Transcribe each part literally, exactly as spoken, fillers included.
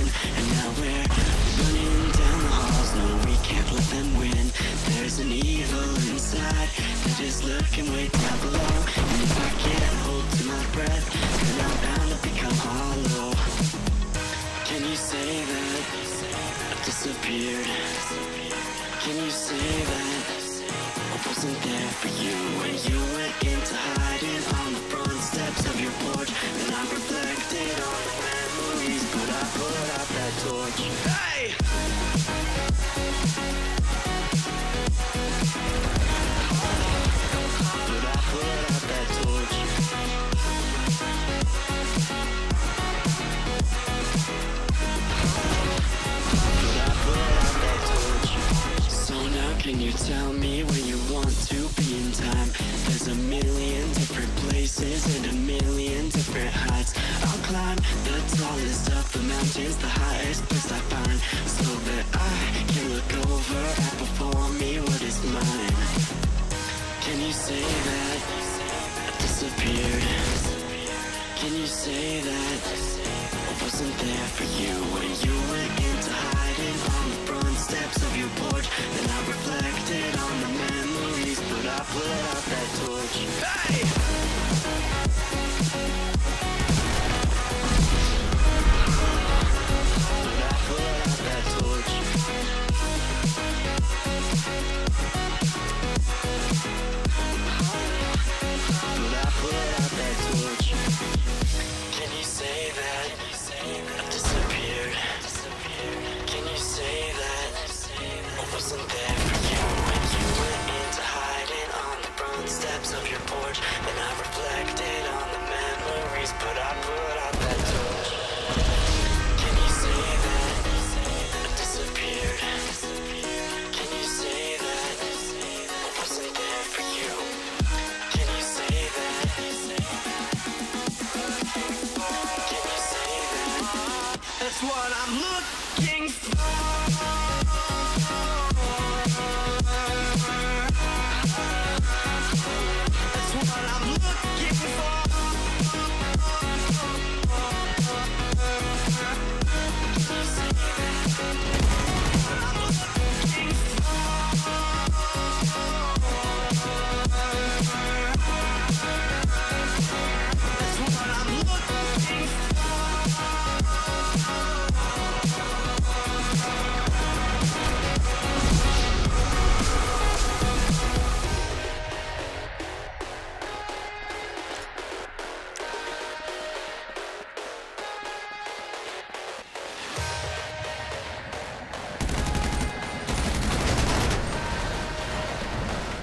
and now we're running down the halls. No, we can't let them win. There's an evil inside that is lurking way down below. And if I can't hold to my breath, then I'm bound to become hollow. Can you say that I disappeared? Can you say that I wasn't there for you when you went into hiding on the front steps of your porch? And I reflected on the memories, but I put out that torch. Hey! But I put out that torch. But I put out that torch. So now can you tell me where you want to be in time? There's a million different places and a million different heights. I'll climb the tallest of the mountains, the highest place I find, so that I can look over at before me what is mine. Can you say that I disappeared? Can you say that I wasn't there for you when you went into hiding on the front steps of your porch? And I reflected on the memories, but I put out that torch. Hey! But I put out that torch. But I put out that torch. Can you say that I disappeared? Can you say that I wasn't there for you when you went into hiding on the front steps of your porch? And I reflected on the memories, but I put out that torch. Can you say that I disappeared? Can you say that I wasn't there for you? Can you say that? Can you say that? That's what I'm looking for. That's what I'm looking for. Can you say that? I'm looking for. That's what I'm looking for.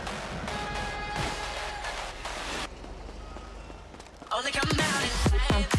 Only come out at night.